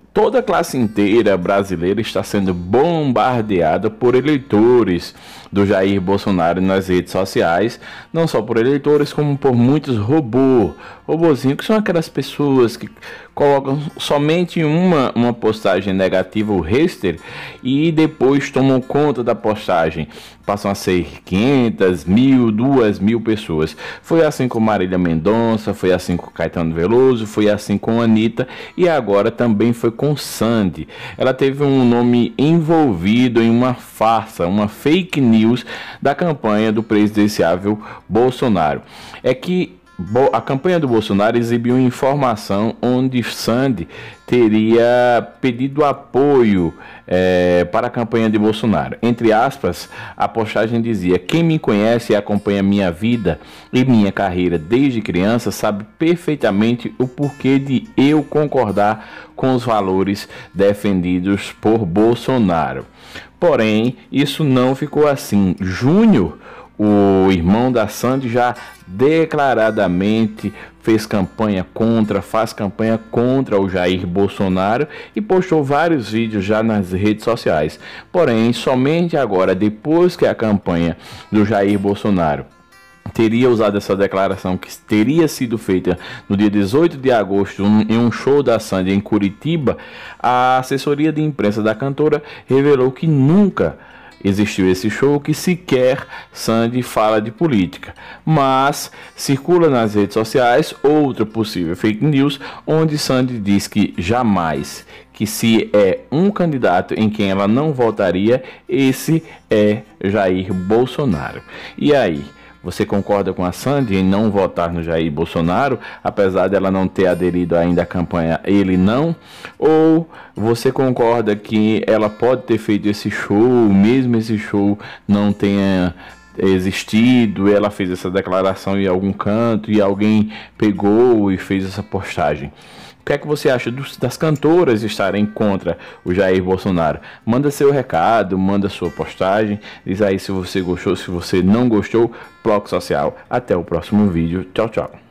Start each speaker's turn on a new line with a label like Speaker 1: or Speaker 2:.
Speaker 1: Toda a classe inteira brasileira está sendo bombardeada por eleitores do Jair Bolsonaro nas redes sociais, não só por eleitores, como por muitos robozinhos, que são aquelas pessoas que colocam somente uma postagem negativa, o hater, e depois tomam conta da postagem. Passam a ser 500, 1000, 2000 pessoas. Foi assim com Marília Mendonça, foi assim com Caetano Veloso, foi assim com Anitta e agora também foi com Sandy. Ela teve um nome envolvido em uma farsa, uma fake news da campanha do presidenciável Bolsonaro. É que a campanha do Bolsonaro exibiu informação onde Sandy teria pedido apoio para a campanha de Bolsonaro. Entre aspas, a postagem dizia: quem me conhece e acompanha minha vida e minha carreira desde criança sabe perfeitamente o porquê de eu concordar com os valores defendidos por Bolsonaro. Porém, isso não ficou assim. Júnior, o irmão da Sandy, já declaradamente faz campanha contra o Jair Bolsonaro e postou vários vídeos já nas redes sociais. Porém, somente agora, depois que a campanha do Jair Bolsonaro teria usado essa declaração que teria sido feita no dia 18 de agosto em um show da Sandy em Curitiba, a assessoria de imprensa da cantora revelou que nunca existiu esse show, que sequer Sandy fala de política, mas circula nas redes sociais outra possível fake news, onde Sandy diz que jamais, que se é um candidato em quem ela não votaria, esse é Jair Bolsonaro. E aí? Você concorda com a Sandy em não votar no Jair Bolsonaro, apesar dela não ter aderido ainda à campanha Ele Não? Ou você concorda que ela pode ter feito esse show, mesmo esse show não tenha existido, ela fez essa declaração em algum canto e alguém pegou e fez essa postagem? O que é que você acha das cantoras estarem contra o Jair Bolsonaro? Manda seu recado, manda sua postagem, diz aí se você gostou, se você não gostou. Bloco Social. Até o próximo vídeo. Tchau, tchau.